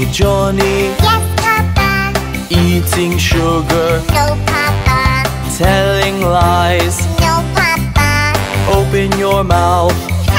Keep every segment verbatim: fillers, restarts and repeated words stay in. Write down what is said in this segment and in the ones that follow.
Johnny. Yes, Papa. Eating sugar. No, Papa. Telling lies. No, Papa. Open your mouth.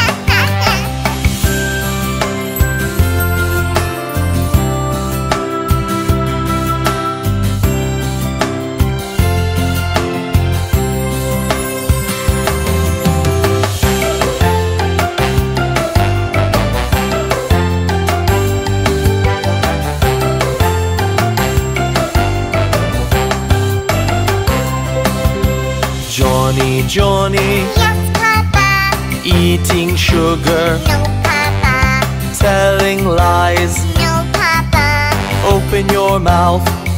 Johnny, Johnny. Yes, Papa. Eating sugar. No, Papa. Telling lies. No, Papa. Open your mouth.